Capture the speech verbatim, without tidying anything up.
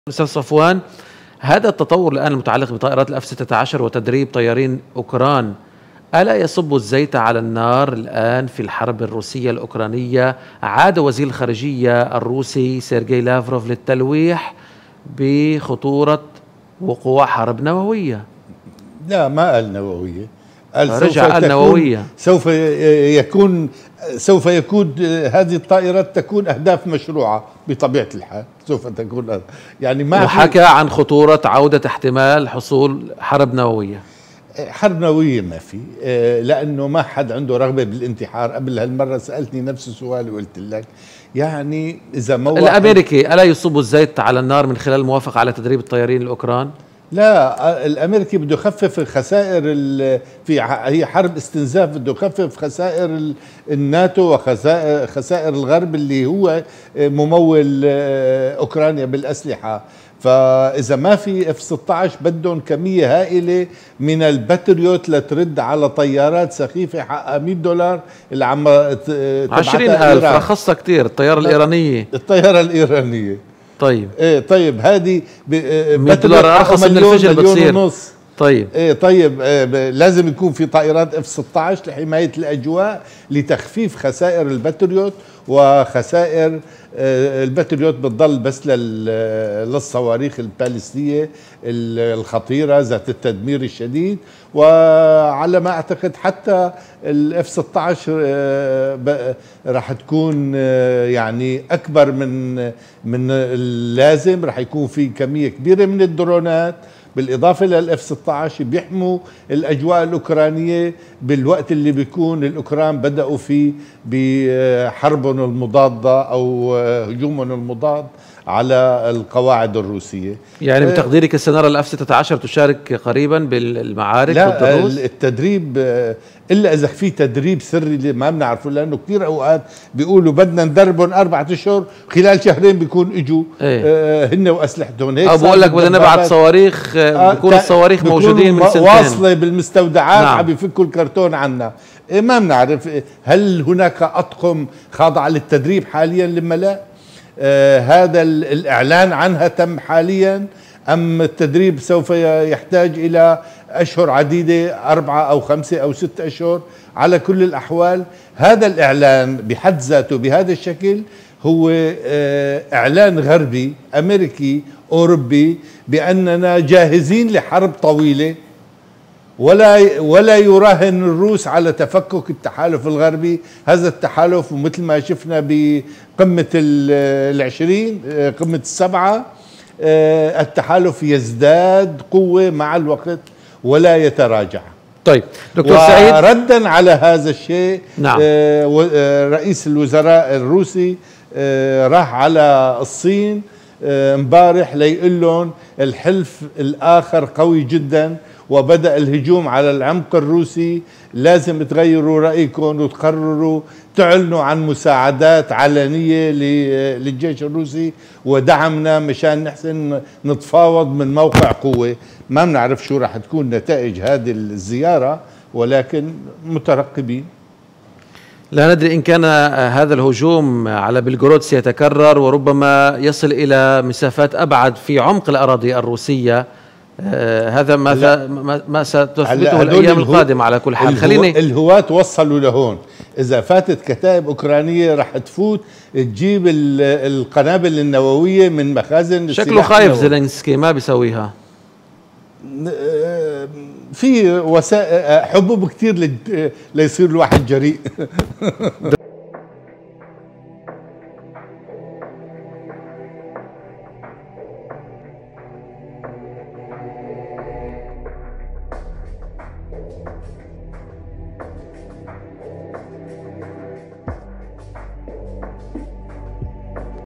أستاذ صفوان، هذا التطور الآن المتعلق بطائرات الأف ستة عشر وتدريب طيارين أوكران ألا يصب الزيت على النار الآن في الحرب الروسية الأوكرانية؟ عاد وزير الخارجية الروسي سيرجي لافروف للتلويح بخطورة وقوع حرب نووية. لا، ما قال نووية، قال رجع قال نووية. سوف يكون سوف يكون هذه الطائرات تكون أهداف مشروعة بطبيعة الحال، سوف تكون يعني ما وحكى عن خطورة عودة احتمال حصول حرب نووية. حرب نووية ما في، لأنه ما حد عنده رغبة بالانتحار. قبل هالمرة سألتني نفس السؤال وقلت لك يعني إذا ما الأمريكي ألا يصب الزيت على النار من خلال الموافقة على تدريب الطيارين الأوكران؟ لا، الامريكي بده يخفف الخسائر، في هي حرب استنزاف، بده يخفف خسائر الناتو وخسائر خسائر الغرب اللي هو ممول اوكرانيا بالاسلحه. فاذا ما في اف ستة عشر بدهم كميه هائله من الباتريوت لترد على طيارات سخيفه حقها مئة دولار اللي عم عشرين ألف، رخصتها كثير الطياره الايرانيه الطياره الايرانيه. طيب ايه طيب هذه مئة دولار ارخص من الفجل بتصير. ونص. طيب ايه طيب إيه لازم يكون في طائرات اف ستة عشر لحمايه الاجواء لتخفيف خسائر الباتريوت وخسائر آه الباتريوت بتضل بس للصواريخ البالستيه الخطيره ذات التدمير الشديد. وعلى ما اعتقد حتى الاف ستة عشر آه راح تكون آه يعني اكبر من من اللازم، راح يكون في كميه كبيره من الدرونات بالإضافة للإف ستة عشر بيحموا الأجواء الأوكرانية بالوقت اللي بيكون الأوكران بدأوا فيه بحربهم المضادة أو هجومهم المضاد على القواعد الروسية. يعني بتقديرك السنارة الأف ستة عشر تشارك قريبا بالمعارك لا ضد الروس؟ التدريب إلا إذا في تدريب سري ما بنعرفه، لأنه كثير أوقات بيقولوا بدنا ندربهم أربعة أشهر، خلال شهرين بيكون إجوا ايه؟ آه هن وأسلحتهم. هيك أو بقول لك بدنا نبعث صواريخ، آه بيكون الصواريخ موجودين من سنتين واصلة بالمستودعات. نعم. عم يفكوا الكرتون عنا. إيه ما بنعرف هل هناك أطقم خاضعة للتدريب حاليا لما لا؟ آه هذا الإعلان عنها تم حاليا أم التدريب سوف يحتاج إلى أشهر عديدة، أربعة أو خمسة أو ستة أشهر؟ على كل الأحوال هذا الإعلان بحد ذاته بهذا الشكل هو آه إعلان غربي أمريكي أوروبي بأننا جاهزين لحرب طويلة، ولا ولا يراهن الروس على تفكك التحالف الغربي. هذا التحالف ومثل ما شفنا بقمة العشرين، قمة السبعة، التحالف يزداد قوة مع الوقت ولا يتراجع. طيب دكتور سعيد، ردا على هذا الشيء نعم. رئيس الوزراء الروسي راح على الصين امبارح ليقول لهم الحلف الآخر قوي جدا وبدأ الهجوم على العمق الروسي، لازم تغيروا رأيكم وتقرروا تعلنوا عن مساعدات علنية للجيش الروسي ودعمنا مشان نحسن نتفاوض من موقع قوة. ما بنعرف شو راح تكون نتائج هذه الزيارة، ولكن مترقبين. لا ندري إن كان هذا الهجوم على بلغراد سيتكرر وربما يصل إلى مسافات أبعد في عمق الأراضي الروسية. آه هذا ما ما ستثبته الأيام القادمة. على كل حال خليني الهواة وصلوا لهون. إذا فاتت كتائب أوكرانية راح تفوت تجيب القنابل النووية من مخازن. شكله خايف زيلينسكي ما بيسويها. في وسائل حبوب كتير ليصير الواحد جريء.